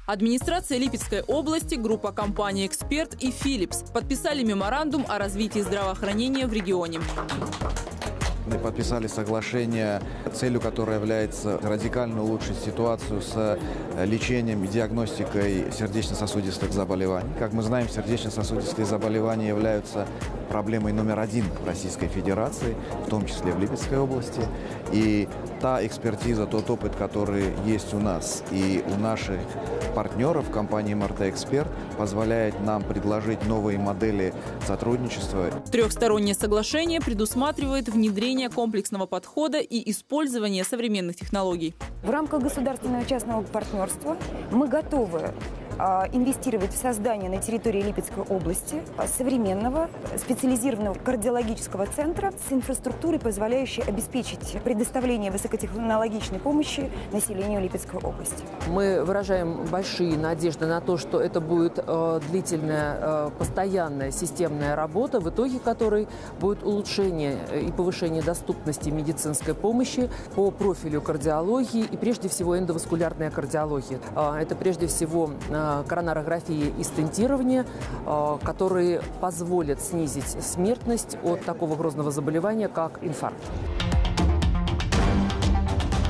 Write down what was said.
Администрация Липецкой области, группа компаний «Эксперт» и «Филипс» подписали меморандум о развитии здравоохранения в регионе. Мы подписали соглашение, целью которой является радикально улучшить ситуацию с лечением и диагностикой сердечно-сосудистых заболеваний. Как мы знаем, сердечно-сосудистые заболевания являются проблемой номер один в Российской Федерации, в том числе в Липецкой области. И та экспертиза, тот опыт, который есть у нас и у наших партнеров компании МРТ «Эксперт», позволяет нам предложить новые модели сотрудничества. Трехстороннее соглашение предусматривает внедрение комплексного подхода и использование современных технологий. В рамках государственного и частного партнерства мы готовы инвестировать в создание на территории Липецкой области современного специализированного кардиологического центра с инфраструктурой, позволяющей обеспечить предоставление высокотехнологичной помощи населению Липецкой области. Мы выражаем большие надежды на то, что это будет длительная, постоянная системная работа, в итоге которой будет улучшение и повышение доступности медицинской помощи по профилю кардиологии и прежде всего эндоваскулярная кардиология. Это прежде всего коронарография и стентирование, которые позволят снизить смертность от такого грозного заболевания, как инфаркт.